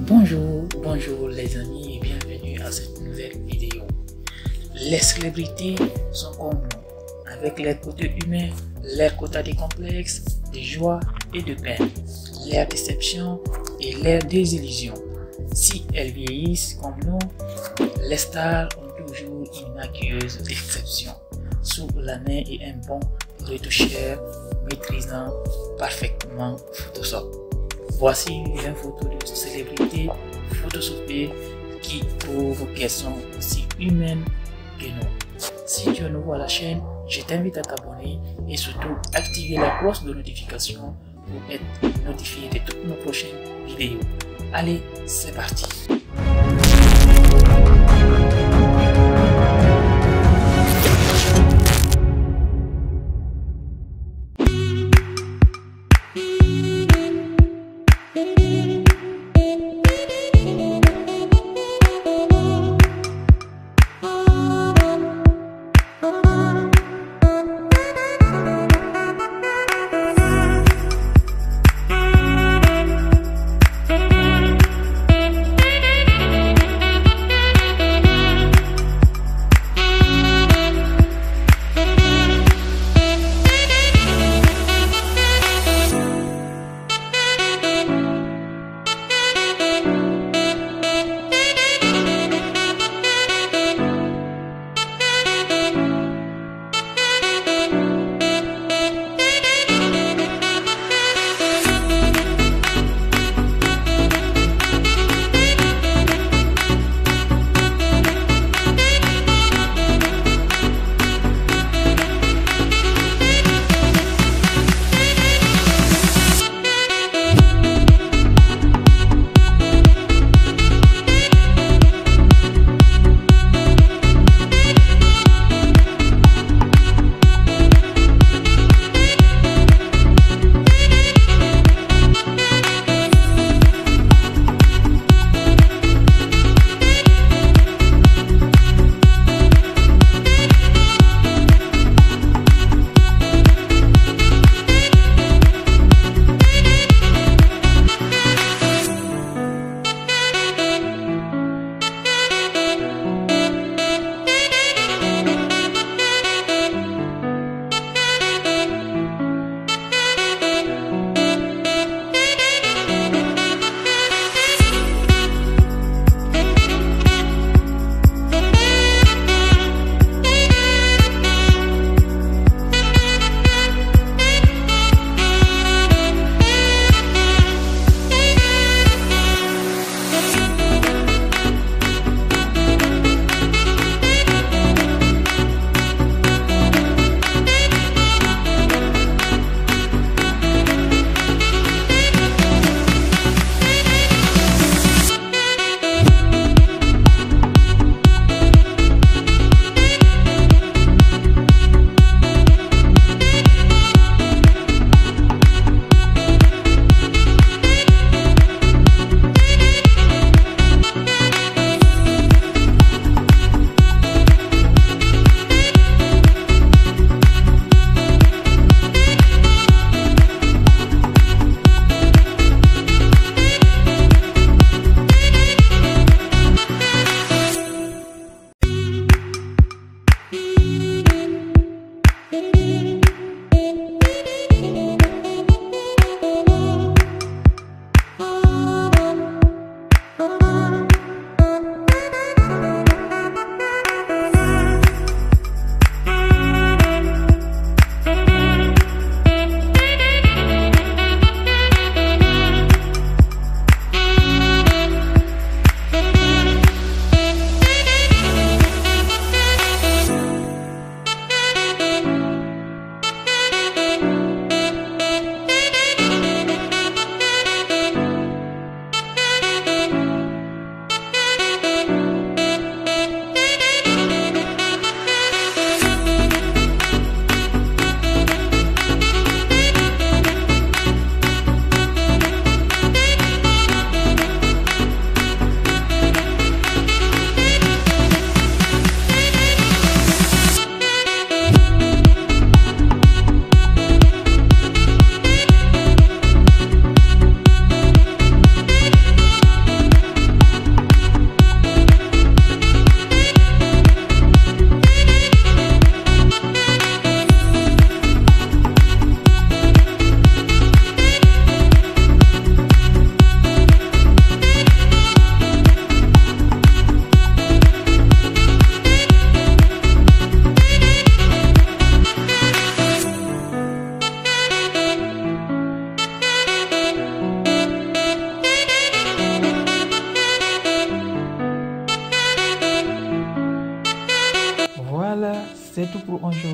Bonjour les amis et bienvenue à cette nouvelle vidéo. Les célébrités sont comme nous, avec leurs côtés humains, leurs côtés complexes, de joie et de peine, leurs déceptions et leurs désillusions. Si elles vieillissent comme nous, les stars ont toujours une maquilleuse d'exception, sous la main et un bon retoucheur maîtrisant parfaitement Photoshop. Voici une photo de célébrité photoshopée qui prouve qu'elles sont aussi humaines que nous. Si tu es nouveau à la chaîne, je t'invite à t'abonner et surtout activer la cloche de notification pour être notifié de toutes nos prochaines vidéos. Allez, c'est parti!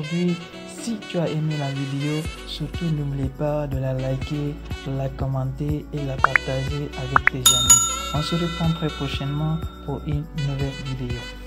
aujourd'hui. Si tu as aimé la vidéo, surtout n'oublie pas de la liker, la commenter et la partager avec tes amis. On se reprend très prochainement pour une nouvelle vidéo.